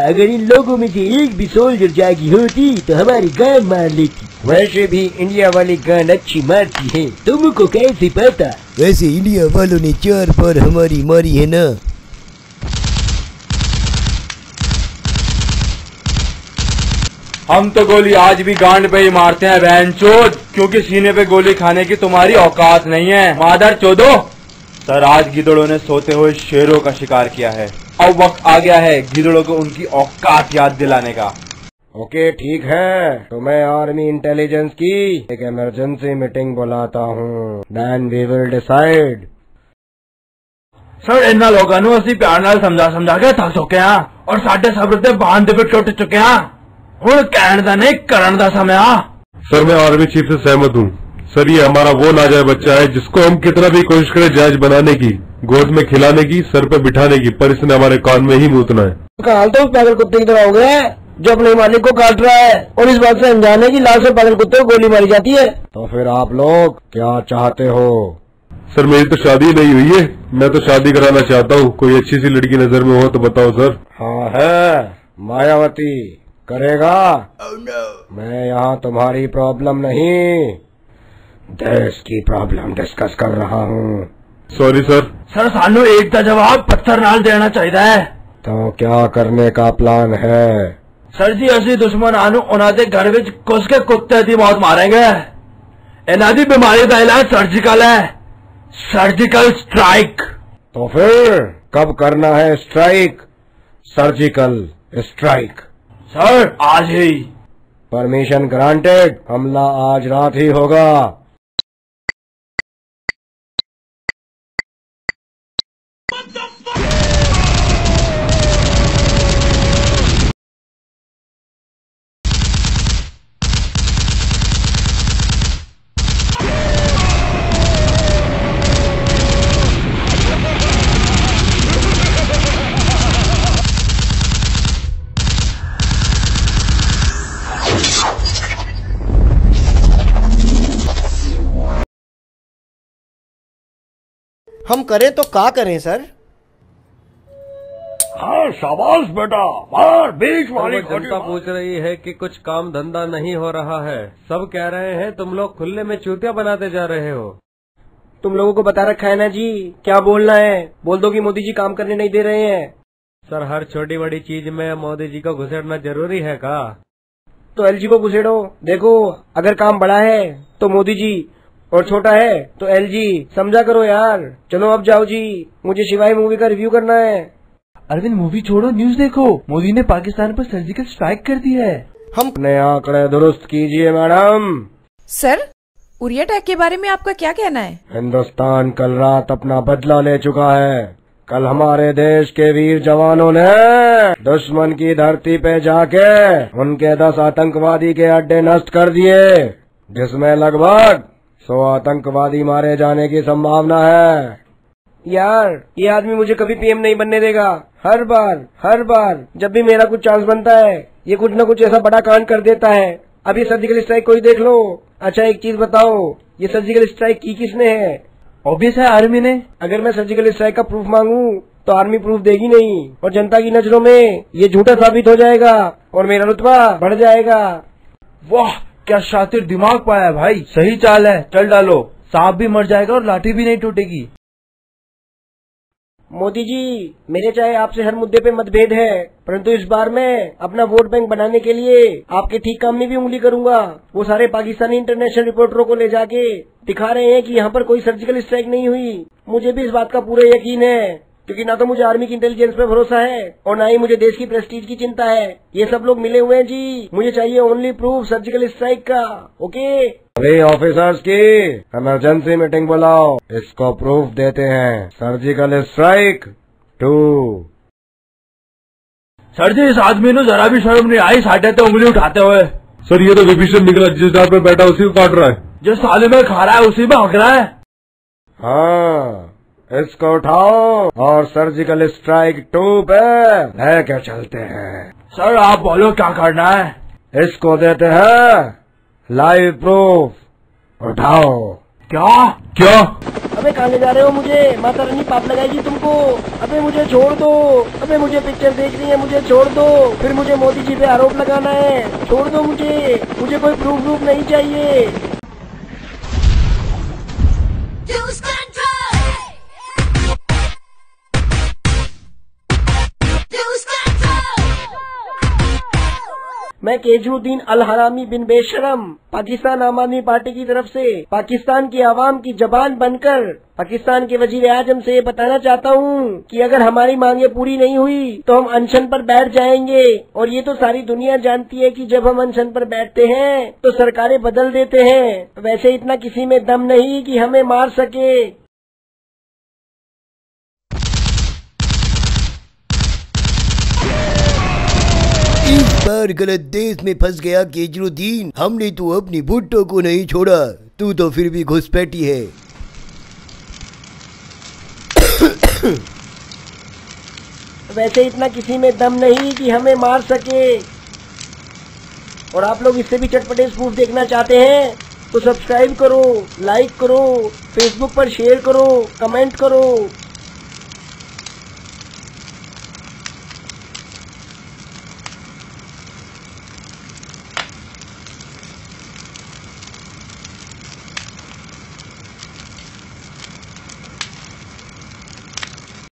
अगर इन लोगों में से एक भी सोल्जर जागी होती तो हमारी गन मार लेती। वैसे भी इंडिया वाली गन अच्छी मारती है, तुमको कैसे पता? वैसे इंडिया वालों ने 4 बार हमारी मारी है ना। हम तो गोली आज भी गांड पे ही मारते हैं बहनचोद, क्योंकि सीने पे गोली खाने की तुम्हारी औकात नहीं है मादर चोदो। सर आज गिदड़ों ने सोते हुए शेरों का शिकार किया है, अब वक्त आ गया है गिदड़ों को उनकी औकात याद दिलाने का। ओके ठीक है, तो मैं आर्मी इंटेलिजेंस की एक इमरजेंसी मीटिंग बुलाता हूँ, then we will decide. Sir इन्ना लोगों ने असी प्यार नाल समझा के थक चुके हैं और साढ़े सब्र से बांध पे टुट चुके हैं, हुण कहण दा नहीं करन दा समय आ। सर मैं आर्मी चीफ से सहमत हूँ। सर ये हमारा वो नाजायज बच्चा है जिसको हम कितना भी कोशिश करें जायज बनाने की, गोद में खिलाने की, सर पे बिठाने की, पर इसने हमारे कान में ही मूतना है। काल तो उस पागल कुत्ते की तरह हो गया है जो अपने मालिक को काट रहा है और इस बात से अनजान है कि लाल से पागल कुत्ते को गोली मारी जाती है। तो फिर आप लोग क्या चाहते हो? सर मेरी तो शादी नहीं हुई है, मैं तो शादी कराना चाहता हूँ। कोई अच्छी सी लड़की नजर में हो तो बताओ सर। हाँ है, मायावती करेगा। मैं यहाँ तुम्हारी प्रॉब्लम नहीं, देश की प्रॉब्लम डिस्कस कर रहा हूँ। Sorry sir. सर सानू एक दा जवाब पत्थर नाल देना चाहिए है। तो क्या करने का प्लान है? सर जी असी दुश्मन आनू उन्हां दे घर विच घुस के कुत्ते दी मौत मारेंगे। इन्हां दी बीमारी दा इलाज सर्जिकल है, सर्जिकल स्ट्राइक। तो फिर कब करना है स्ट्राइक? Surgical strike? सर आज ही। परमिशन ग्रांटेड, हमला आज रात ही होगा। हम करें तो क्या करें सर? हाँ शाबाश बेटा, मार बीच वाली। जनता पूछ रही है कि कुछ काम धंधा नहीं हो रहा है। सब कह रहे हैं तुम लोग खुले में चूतिया बनाते जा रहे हो। तुम लोगों को बता रखा है ना जी क्या बोलना है, बोल दो कि मोदी जी काम करने नहीं दे रहे हैं। सर हर छोटी बड़ी चीज में मोदी जी को घुसेड़ना जरूरी है का? तो एलजी को घुसेड़ो। देखो अगर काम बड़ा है तो मोदी जी और छोटा है तो एलजी, समझा करो यार। चलो अब जाओ जी, मुझे शिवाय मूवी का रिव्यू करना है। अरविंद मूवी छोड़ो, न्यूज देखो। मोदी ने पाकिस्तान पर सर्जिकल स्ट्राइक कर दी है। हम अपने आंकड़े दुरुस्त कीजिए मैडम। सर उरी अटैक के बारे में आपका क्या कहना है? हिंदुस्तान कल रात अपना बदला ले चुका है। कल हमारे देश के वीर जवानों ने दुश्मन की धरती पे जाके उनके 10 आतंकवादी के अड्डे नष्ट कर दिए, जिसमें लगभग 100 आतंकवादी मारे जाने की संभावना है। यार ये आदमी मुझे कभी पीएम नहीं बनने देगा। हर बार जब भी मेरा कुछ चांस बनता है ये कुछ न कुछ ऐसा बड़ा कांड कर देता है। अब ये सर्जिकल स्ट्राइक को ही देख लो। अच्छा एक चीज बताओ, ये सर्जिकल स्ट्राइक की किसने है? ऑब्वियस है आर्मी ने। अगर मैं सर्जिकल स्ट्राइक का प्रूफ मांगू तो आर्मी प्रूफ देगी नहीं और जनता की नजरों में ये झूठा साबित हो जाएगा और मेरा रुतबा बढ़ जाएगा। वाह क्या शातिर दिमाग पाया भाई, सही चाल है, चल डालो। सांप भी मर जाएगा और लाठी भी नहीं टूटेगी। मोदी जी मेरे चाहे आपसे हर मुद्दे पे मतभेद है, परंतु इस बार मैं अपना वोट बैंक बनाने के लिए आपके ठीक काम में भी उंगली करूंगा। वो सारे पाकिस्तानी इंटरनेशनल रिपोर्टरों को ले जाके दिखा रहे हैं कि यहाँ पर कोई सर्जिकल स्ट्राइक नहीं हुई। मुझे भी इस बात का पूरा यकीन है, क्योंकि ना तो मुझे आर्मी की इंटेलिजेंस पे भरोसा है और ना ही मुझे देश की प्रेस्टीज की चिंता है। ये सब लोग मिले हुए हैं जी, मुझे चाहिए ओनली प्रूफ सर्जिकल स्ट्राइक का। ओके अरे ऑफिसर्स की इमरजेंसी मीटिंग बुलाओ, इसको प्रूफ देते हैं। Surgical strike 2। सर जी इस आदमी ने जरा भी शर्म नहीं आई साढ़े तो उंगली उठाते हुए। सर ये तो विभीषण निकला, जिस डाल पे बैठा उसी को काट रहा है। जिस थाली में खा रहा है उसी में हक रहा है। हाँ इसको उठाओ और सर्जिकल स्ट्राइक 2 पे लेके चलते हैं। सर आप बोलो क्या करना है? इसको देते हैं लाइव प्रूफ। उठाओ। क्या क्या? अबे कहाँ ले जा रहे हो मुझे? माता रानी पाप लगाएगी तुमको। अबे मुझे छोड़ दो। अबे मुझे पिक्चर देखनी है, मुझे छोड़ दो। फिर मुझे मोदी जी पे आरोप लगाना है। छोड़ दो मुझे कोई प्रूफ नहीं चाहिए। मैं केजरुद्दीन अल हरामी बिन बेशरम पाकिस्तान आम आदमी पार्टी की तरफ से पाकिस्तान की आवाम की जबान बनकर पाकिस्तान के वजीर आजम से ये बताना चाहता हूँ कि अगर हमारी मांगे पूरी नहीं हुई तो हम अनशन पर बैठ जाएंगे। और ये तो सारी दुनिया जानती है कि जब हम अनशन पर बैठते हैं तो सरकारें बदल देते हैं। वैसे इतना किसी में दम नहीं कि हमें मार सके। इस बार गलत देश में फंस गया केजरुद्दीन। हमने तो अपनी भुट्टो को नहीं छोड़ा, तू तो फिर भी घुसपैठी है। वैसे इतना किसी में दम नहीं कि हमें मार सके। और आप लोग इससे भी चटपटे प्रूफ देखना चाहते हैं तो सब्सक्राइब करो, लाइक करो, फेसबुक पर शेयर करो, कमेंट करो।